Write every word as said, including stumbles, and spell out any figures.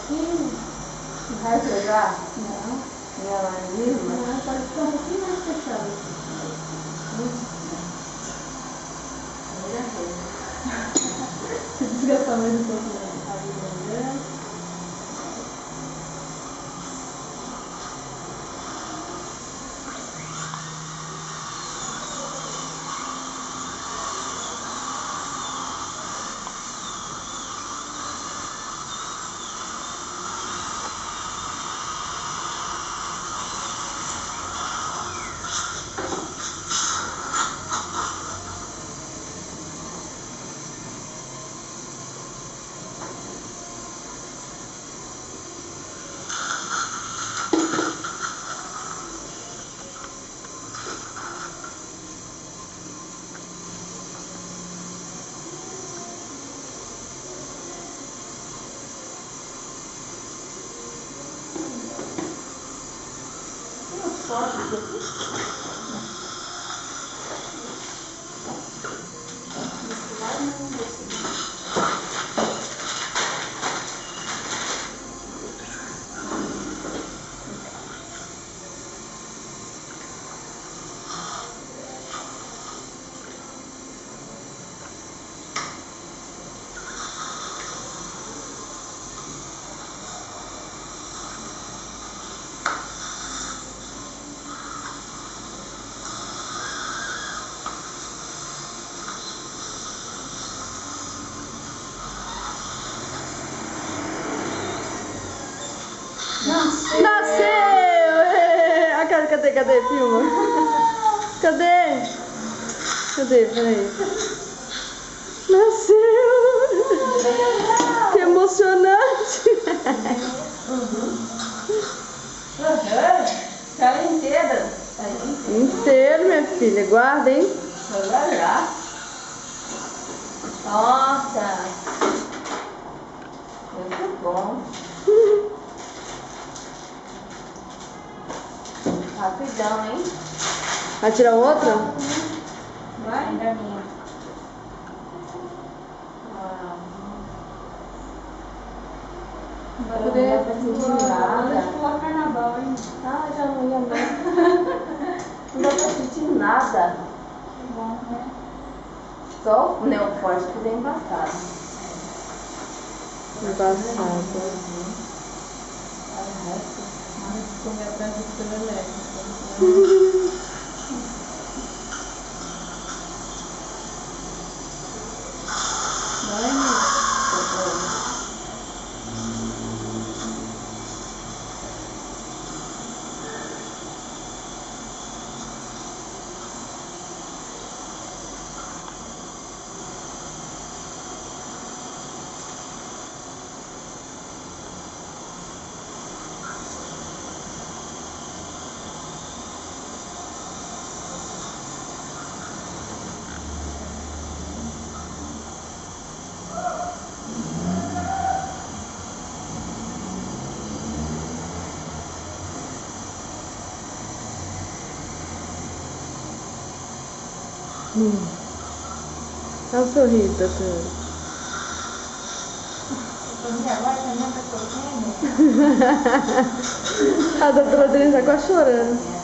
pouquinho. Não vai pegar? Não. E ela mesma? Não, pode ficar um pouquinho mais fechado. Hum. Primeira vez. Se desgastar mais um pouco a vida. Pode. Nasceu! Nasceu! A cara, cadê, cadê? Filma. Cadê? Cadê? Peraí. Nasceu! Que emocionante! Uhum. Uhum. Cara inteira. Inteiro, minha filha. Guarda, hein? Olha lá. Nossa. Muito bom. Rapidão, hein? Vai tirar outra? Vai? Ainda minha. Uau. Não vai Eu poder não vou sentir nada. pular carnaval, hein? Ah, já não ia mais. Não dá pra sentir nada. Que bom, né? Só o Neoforte que vem embaçado. Embaçado. O resto. Mas comer atrás do seu elétrico. Vai, né? Hum. Dá um sorriso, doutora. Agora também tá correndo. A doutora Adriana tá quase chorando.